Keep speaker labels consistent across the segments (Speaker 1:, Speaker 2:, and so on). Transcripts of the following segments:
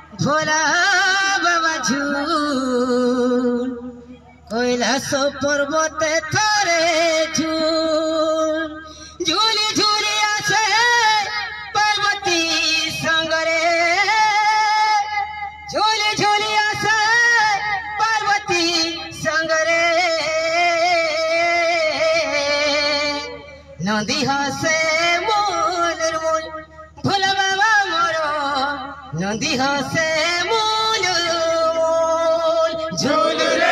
Speaker 1: भोला बाबा झूल কৈলাসো পর্বতে থরে ঝুল ঝুলি ঝুলি আসে পার্বতী সঙ্গরে ঝুলি ঝুলি আসে পার্বতী সঙ্গরে নদী হাসে মূল মূল ভোলা বাবা মোর নদী হাসে মূল মূল ঝুল রে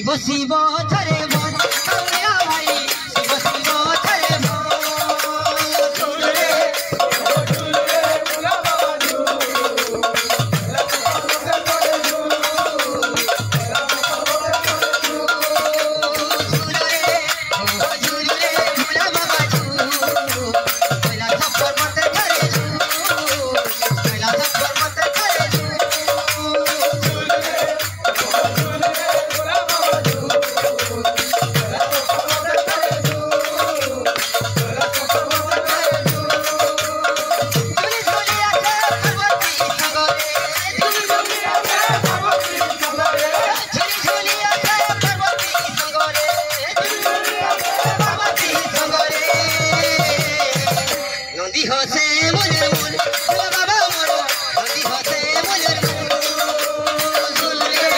Speaker 1: शिव शिव थरे बोल कौड़िया भाई शिव शिव थरे बोल झूल रे नंदी हसे मोले मोल भोला बाबा मोरो नंदी हसे मोले मोल झूल रे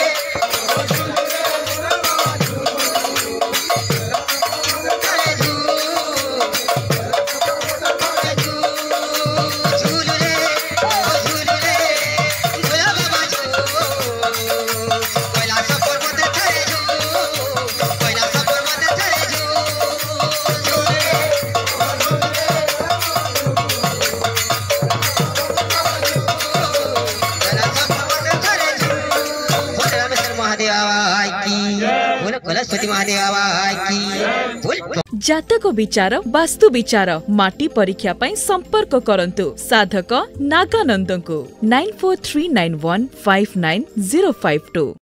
Speaker 1: झूल रे भोला बाबा झूल कैलाश पर्वत चढ़े झूल कैलाश पर्वत चढ़े झूल रे
Speaker 2: जातक विचार वास्तु विचार माटी परीक्षा पई संपर्क करंतु साधक नागानंद को 9439159052।